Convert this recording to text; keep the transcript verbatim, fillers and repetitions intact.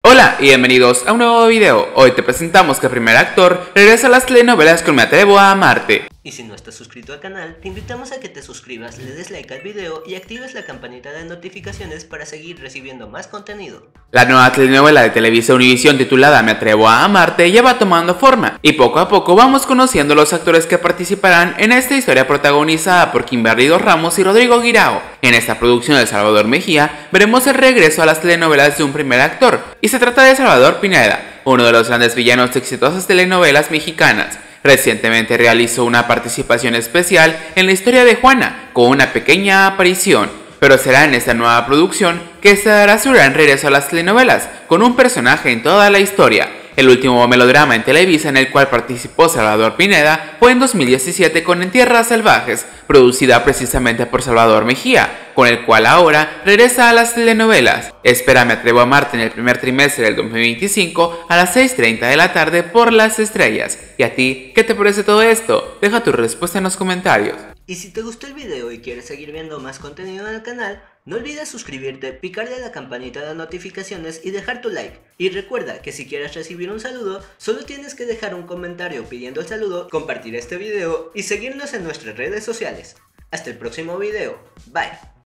Hola y bienvenidos a un nuevo video. Hoy te presentamos que el primer actor regresa a las telenovelas con Me Atrevo a Amarte. Y si no estás suscrito al canal, te invitamos a que te suscribas, le des like al video y actives la campanita de notificaciones para seguir recibiendo más contenido. La nueva telenovela de Televisa Univisión titulada Me Atrevo a Amarte ya va tomando forma y poco a poco vamos conociendo los actores que participarán en esta historia protagonizada por Kimberly Dos Ramos y Rodrigo Guirao. En esta producción de Salvador Mejía veremos el regreso a las telenovelas de un primer actor y se trata de Salvador Pineda, uno de los grandes villanos de exitosas telenovelas mexicanas. Recientemente realizó una participación especial en la historia de Juana, con una pequeña aparición, pero será en esta nueva producción que se dará su gran regreso a las telenovelas, con un personaje en toda la historia. El último melodrama en Televisa en el cual participó Salvador Pineda fue en dos mil diecisiete con En Tierras Salvajes, producida precisamente por Salvador Mejía, con el cual ahora regresa a las telenovelas. Espera Me Atrevo a Amarte en el primer trimestre del dos mil veinticinco a las seis treinta de la tarde por Las Estrellas. ¿Y a ti qué te parece todo esto? Deja tu respuesta en los comentarios. Y si te gustó el video y quieres seguir viendo más contenido en el canal, no olvides suscribirte, picarle a la campanita de notificaciones y dejar tu like. Y recuerda que si quieres recibir un saludo, solo tienes que dejar un comentario pidiendo el saludo, compartir este video y seguirnos en nuestras redes sociales. Hasta el próximo video. Bye.